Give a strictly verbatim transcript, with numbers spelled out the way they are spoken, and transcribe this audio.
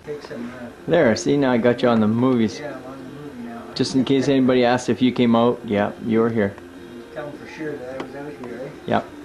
take some. Uh, There, see, now I got you on the movies. yeah, I'm on the movie now. Just in case anybody asks if you came out, yeah, you were here. Tell them for sure that I was out here, eh? Yep.